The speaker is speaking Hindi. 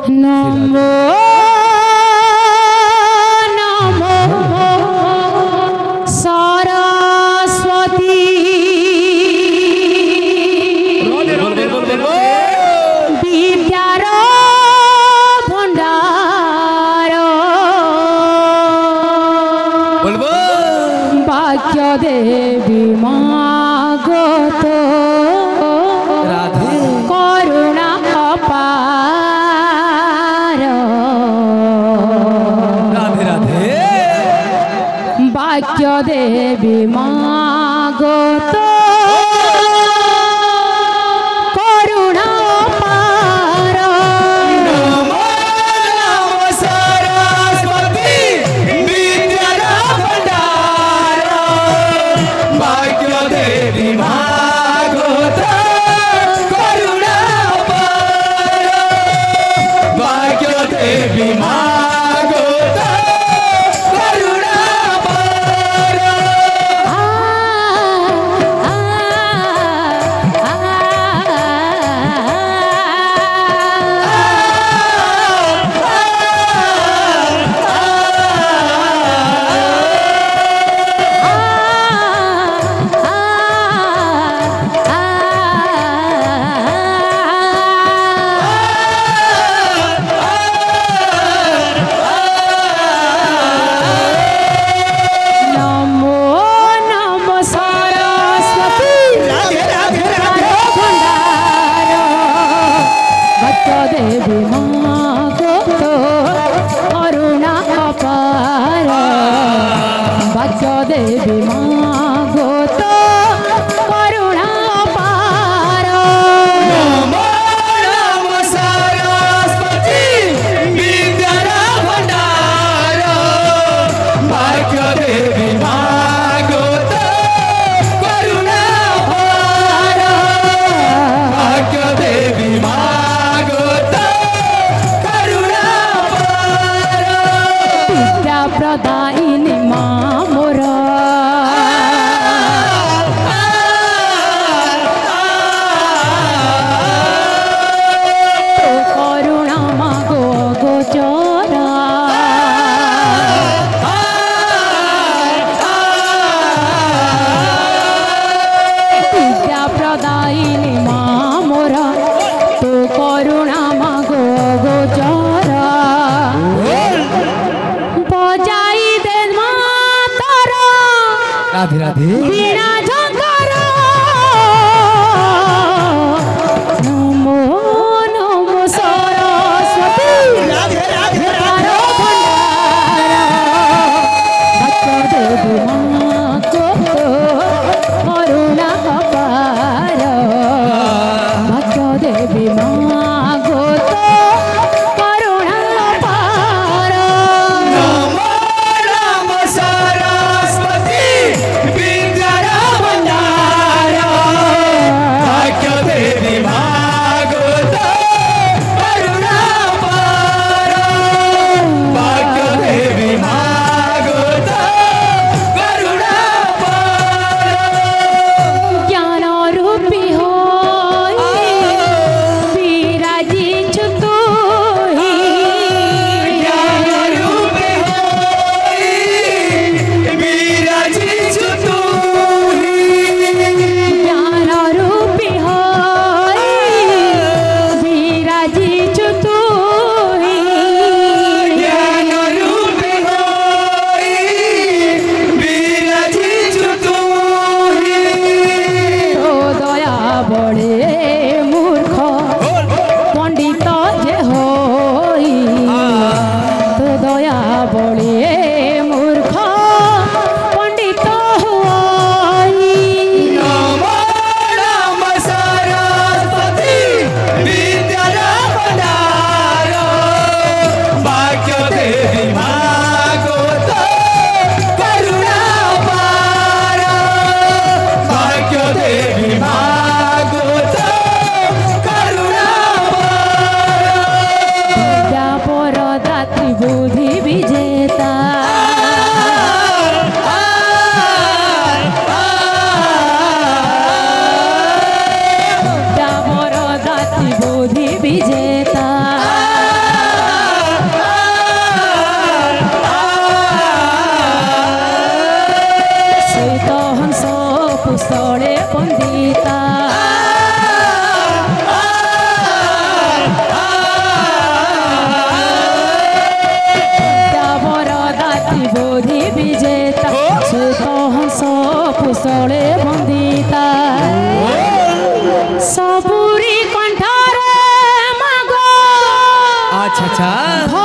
नमो नमो सरस्वती विद्यार भंडार वाक्य देवी मागत करुणा अपार वाक्य देवी मागत करुणा अपार नमो नमो सरस्वती विद्यार भंडार भाग्य देवी मागत करुणा अपार भाग्य देवी मागत करुणा अपार नमो नमो सरस्वती भंडार भक्त देवी मागत करुणा अपार भक्त देवी मागत करुणा अपार नमो नमो सरस्वती विद्यार भंडार भाग्य देवी मागत करुणा अपार भाग्य देवी मागत करुणा अपार विद्या प्रदायिनी माँ मोर करुणा मागो गोचरा विद्या प्रदायिनी माँ मोर तो करुणा मागो गोचरा बजाई दे मातर राधे राधे वीणा झंकार नमो नमो सरस्वती भंडार भक्त देवी मागत करुणा अपार भक्त देवी मागत करुणा अपार नमो नमो सरस्वती विद्यार अच्छा अच्छा